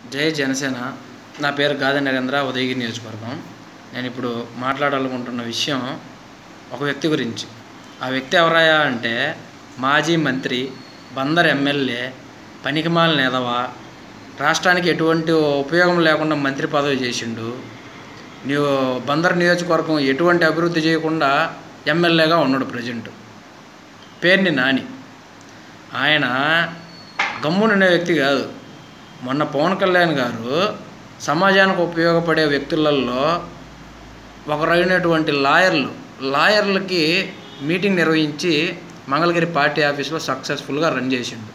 జై జనసేన. నా పేరు గాది నరేంద్ర, ఉదయగిరి నియోజకవర్గం. నేను ఇప్పుడు మాట్లాడాలనుకుంటున్న విషయం ఒక వ్యక్తి గురించి. ఆ వ్యక్తి ఎవరయ్యా అంటే మాజీ మంత్రి, బందర్ ఎమ్మెల్యే, పనికిమాలిన ఎదవ, రాష్ట్రానికి ఎటువంటి ఉపయోగం లేకుండా మంత్రి పదవి చేసిండు. బందర్ నియోజకవర్గం ఎటువంటి అభివృద్ధి చేయకుండా ఎమ్మెల్యేగా ఉన్నాడు ప్రజెంట్. పేర్ని నాని. ఆయన గమ్మునుండే వ్యక్తి కాదు. మొన్న పవన్ కళ్యాణ్ గారు సమాజానికి ఉపయోగపడే వ్యక్తులలో ఒకరైనటువంటి లాయర్లకి మీటింగ్ నిర్వహించి మంగళగిరి పార్టీ ఆఫీస్లో సక్సెస్ఫుల్గా రన్ చేసిండు.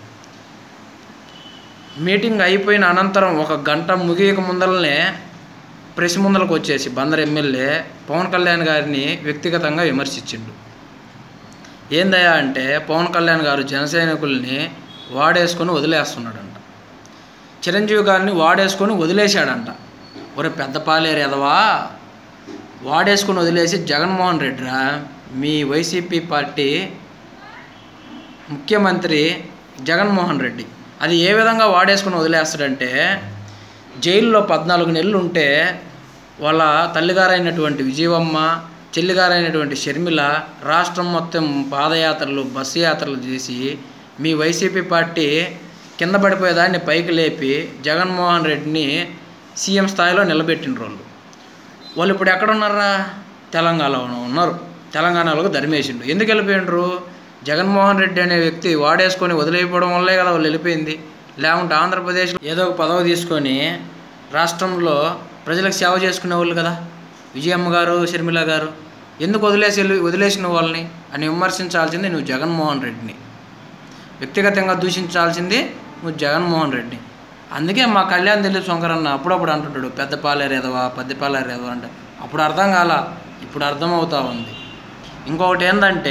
మీటింగ్ అయిపోయిన అనంతరం 1 గంట ముగియక ముందరనే ప్రెస్ ముందరకు వచ్చేసి బందర్ ఎమ్మెల్యే పవన్ కళ్యాణ్ గారిని వ్యక్తిగతంగా విమర్శించిండు. ఏందయ్యా అంటే పవన్ కళ్యాణ్ గారు జనసైనికుల్ని వాడేసుకొని వదిలేస్తున్నాడంట. చిరంజీవి గారిని వాడేసుకొని వదిలేశాడంట. ఒరే పెద్ద పాలేరు ఎదవా, వాడేసుకొని వదిలేసి జగన్మోహన్ రెడ్డిరా, మీ వైసీపీ పార్టీ ముఖ్యమంత్రి జగన్మోహన్ రెడ్డి అది ఏ విధంగా వాడేసుకొని వదిలేస్తాడంటే, జైల్లో 14 నెలలు ఉంటే వాళ్ళ తల్లిగారైనటువంటి విజయమ్మ, చెల్లిగారైనటువంటి షర్మిల రాష్ట్రం మొత్తం పాదయాత్రలు, బస్సు యాత్రలు చేసి మీ వైసీపీ పార్టీ కింద పడిపోయేదాన్ని పైకి లేపి జగన్మోహన్ రెడ్డిని సీఎం స్థాయిలో నిలబెట్టిన వాళ్ళు ఇప్పుడు ఎక్కడున్నారా? తెలంగాణలో ఉన్నారు. తెలంగాణలోకి ధర్మేసిండు. ఎందుకు వెళ్ళిపోయిండ్రు? జగన్మోహన్ రెడ్డి అనే వ్యక్తి వాడేసుకొని వదిలేయకపోవడం వల్లే కదా వాళ్ళు వెళ్ళిపోయింది. లేకుంటే ఆంధ్రప్రదేశ్లో ఏదో ఒక పదవి తీసుకొని రాష్ట్రంలో ప్రజలకు సేవ చేసుకునే వాళ్ళు కదా విజయమ్మ గారు, షర్మిల గారు. ఎందుకు వదిలేసిన వాళ్ళని అని విమర్శించాల్సింది నువ్వు జగన్మోహన్ రెడ్డిని. వ్యక్తిగతంగా దూషించాల్సింది నువ్వు జగన్మోహన్ రెడ్డి. అందుకే మా కళ్యాణ్ దిలీప్ శంకర్ అన్న అప్పుడప్పుడు అంటుంటాడు పెద్ద పాలేరు ఎదవా అంటే. అప్పుడు అర్థం కాల, ఇప్పుడు అర్థమవుతా ఉంది. ఇంకొకటి ఏంటంటే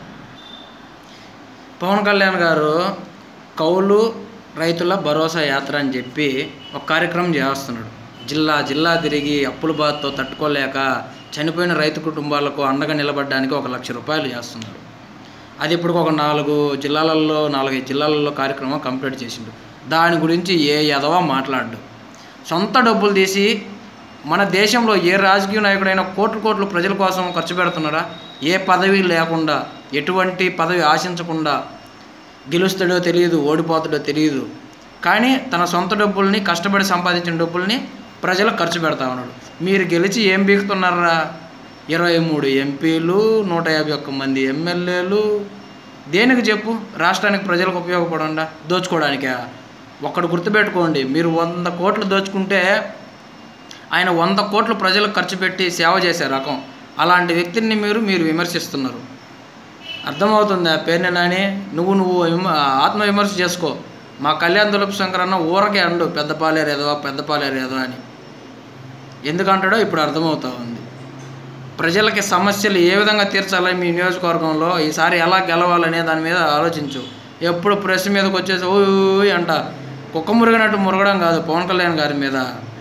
పవన్ కళ్యాణ్ గారు కౌలు రైతుల భరోసా యాత్ర అని చెప్పి ఒక కార్యక్రమం చేస్తున్నాడు. జిల్లా తిరిగి అప్పుల బాధతో తట్టుకోలేక చనిపోయిన రైతు కుటుంబాలకు అండగా నిలబడడానికి 1 లక్ష రూపాయలు చేస్తున్నాడు. అది ఇప్పుడు ఒక 4-5 జిల్లాలలో కార్యక్రమం కంప్లీట్ చేసిండు. దాని గురించి ఏ ఎదవా మాట్లాడు. సొంత డబ్బులు తీసి మన దేశంలో ఏ రాజకీయ నాయకుడైనా కోట్లు ప్రజల కోసం ఖర్చు పెడుతున్నారా? ఏ పదవి లేకుండా, ఎటువంటి పదవి ఆశించకుండా, గెలుస్తాడో తెలియదు, ఓడిపోతాడో తెలియదు, కానీ తన సొంత డబ్బుల్ని, కష్టపడి సంపాదించిన డబ్బుల్ని ప్రజలకు ఖర్చు పెడతా ఉన్నాడు. మీరు గెలిచి ఏం బీకుతున్నారా? 23 ఎంపీలు, 151 మంది ఎమ్మెల్యేలు. దేనికి చెప్పు? రాష్ట్రానికి ప్రజలకు ఉపయోగపడకుండా దోచుకోవడానికా? ఒక్కడు గుర్తుపెట్టుకోండి, మీరు 100 కోట్లు దోచుకుంటే ఆయన 100 కోట్లు ప్రజలకు ఖర్చు పెట్టి సేవ చేసే రకం. అలాంటి వ్యక్తిని మీరు విమర్శిస్తున్నారు. అర్థమవుతుందా? పేరుని నాని, నువ్వు ఆత్మవిమర్శ చేసుకో. మా కళ్యాణ్ దిలీప్ శంకర్ అన్న ఊరకే అండు పెద్ద పాలేరు ఏదో అని. ఎందుకంటాడో ఇప్పుడు అర్థమవుతా ఉంది. ప్రజలకి సమస్యలు ఏ విధంగా తీర్చాలని మీ నియోజకవర్గంలో ఈసారి ఎలా గెలవాలనే దాని మీద ఆలోచించు. ఎప్పుడు ప్రెస్ మీదకి వచ్చేసి ఓయ్ అంట కుక్క మురిగినట్టు మురగడం కాదు పవన్ కళ్యాణ్ గారి మీద.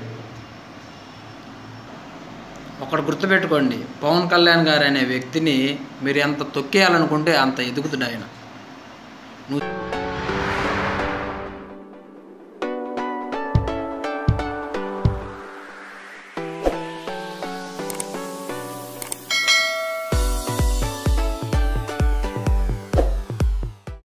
ఒకటి గుర్తుపెట్టుకోండి, పవన్ కళ్యాణ్ గారు అనే వ్యక్తిని మీరు ఎంత తొక్కేయాలనుకుంటే అంత ఎదుగుతాడు ఆయన.